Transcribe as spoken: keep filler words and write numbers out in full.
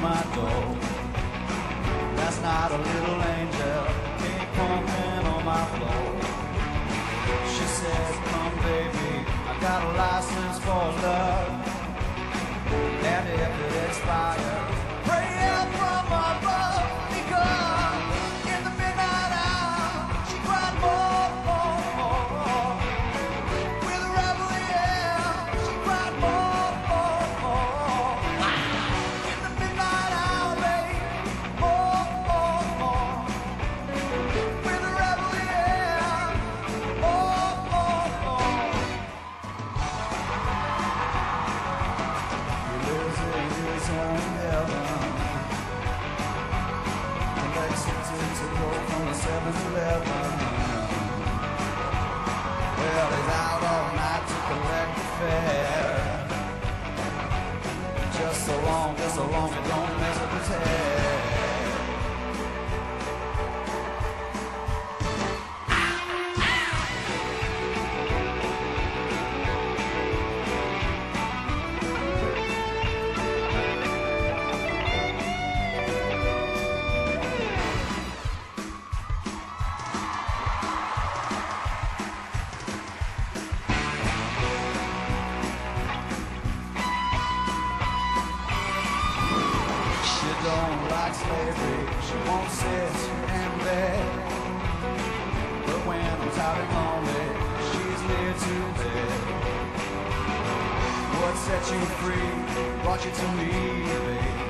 my door. Last night a little angel came pumping on my floor. She said, come baby, I got a license for love, and if it expires, pray out from above, because in the midnight hour she cried more, more, more, more. With a rebel yell, she cried more, more, more. In the midnight hour, babe, more, more, more. With a rebel yell, more, more, more. Is in heaven. The Lexington to go from the seven eleven. Well, he's out all night to collect the fare. Just so long, just so long, it don't mess up his head. Don't like slavery, she won't sit in bed. But when I'm tired and lonely, she's near to bed. What set you free brought you to me, babe.